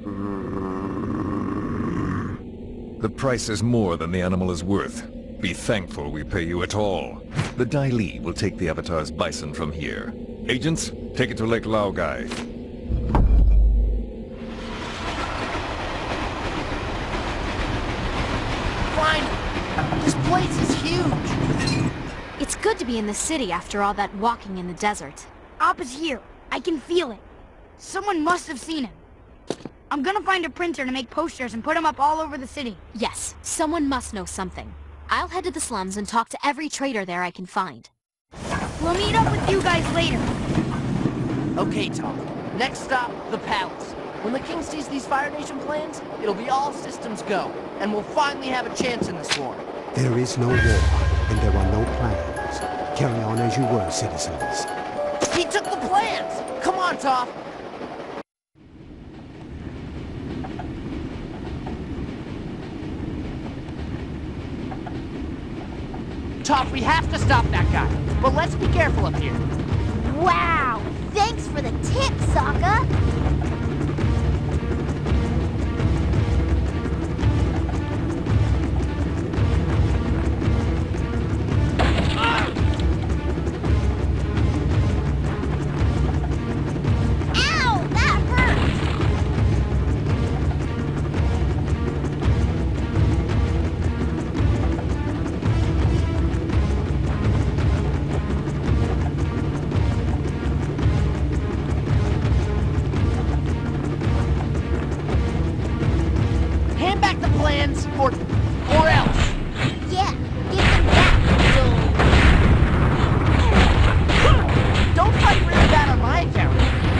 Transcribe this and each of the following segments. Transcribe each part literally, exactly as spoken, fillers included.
The price is more than the animal is worth. Be thankful we pay you at all. The Dai Li will take the Avatar's bison from here. Agents, take it to Lake Laogai. Fine! This place is huge! It's good to be in the city after all that walking in the desert. Op is here. I can feel it. Someone must have seen him. I'm gonna find a printer to make posters and put them up all over the city. Yes, someone must know something. I'll head to the slums and talk to every trader there I can find. We'll meet up with you guys later. Okay, Tom. Next stop, the palace. When the king sees these Fire Nation plans, it'll be all systems go, and we'll finally have a chance in this war. There is no war, and there are no plans. Carry on as you were, citizens. He took the plans! Come on, Toph! Toph, we have to stop that guy. But let's be careful up here. Wow! Thanks for the tip, Sokka! Ow! That hurt! Hand back the plans, or... or else. Yeah, give them back, so... Don't fight really bad on my account.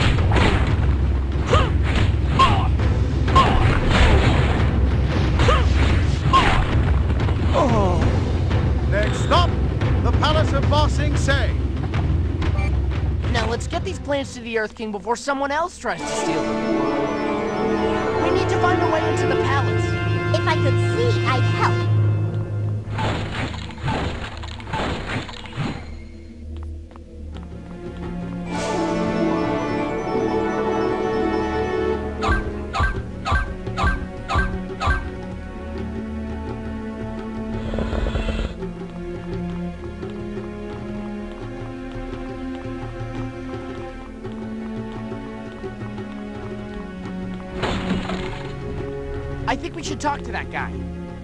Oh. Next stop, the Palace of Ba Sing Se. Now let's get these plans to the Earth King before someone else tries to steal them. We need to find a way into the palace. If I could see, I'd help. I think we should talk to that guy.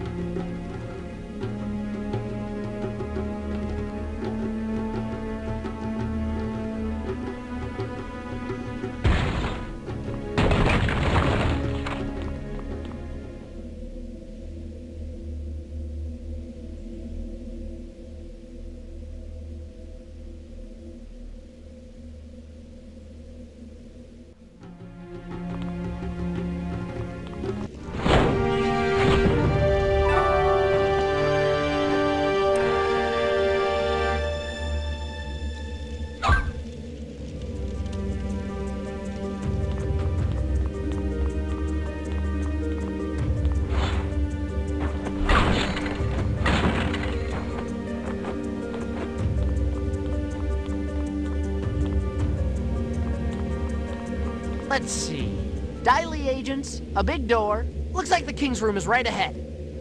Let's see. Dai Li agents, a big door. Looks like the king's room is right ahead.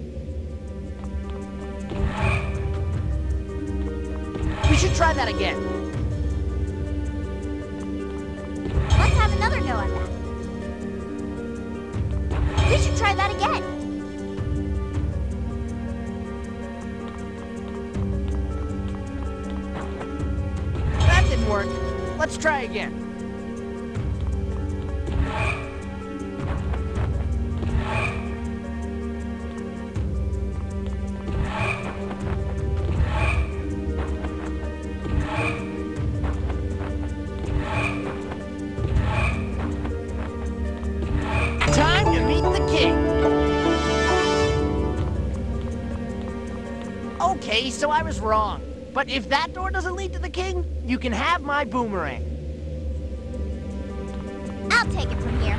We should try that again. Let's have another go at that. We should try that again. That didn't work. Let's try again. Time to meet the king. Okay, so I was wrong. But if that door doesn't lead to the king, you can have my boomerang. I'll take it from here.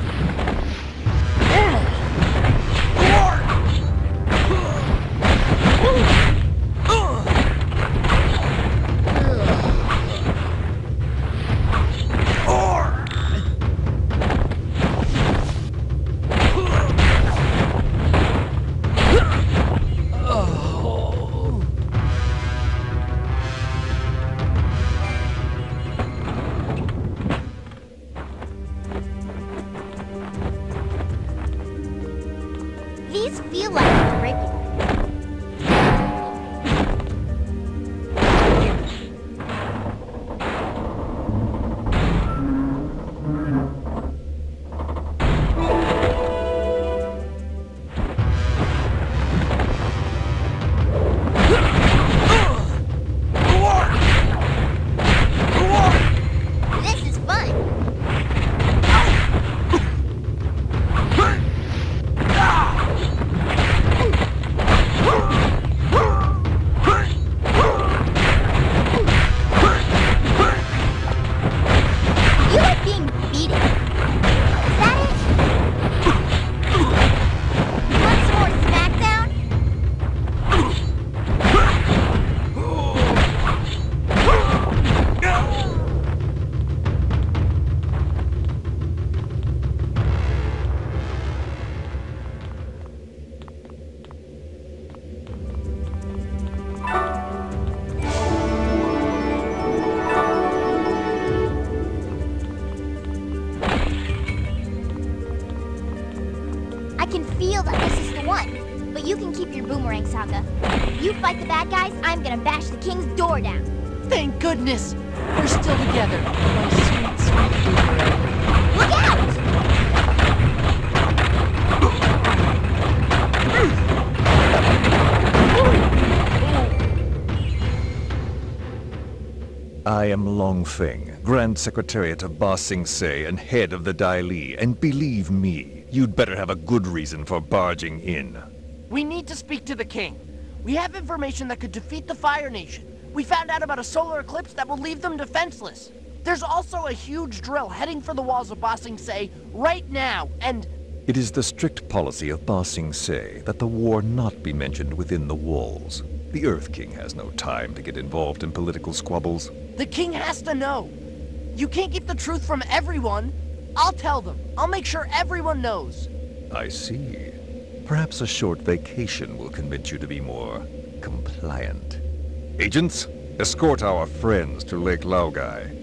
I can feel that this is the one. But you can keep your boomerang, Sokka. You fight the bad guys, I'm gonna bash the king's door down. Thank goodness! We're still together, my sweet, sweet boomerang. Look out! I am Long Feng, Grand Secretariat of Ba Sing Se and head of the Dai Li, and believe me, you'd better have a good reason for barging in. We need to speak to the king. We have information that could defeat the Fire Nation. We found out about a solar eclipse that will leave them defenseless. There's also a huge drill heading for the walls of Ba Sing Se right now, and... It is the strict policy of Ba Sing Se that the war not be mentioned within the walls. The Earth King has no time to get involved in political squabbles. The king has to know. You can't keep the truth from everyone. I'll tell them. I'll make sure everyone knows. I see. Perhaps a short vacation will convince you to be more compliant. Agents, escort our friends to Lake Laogai.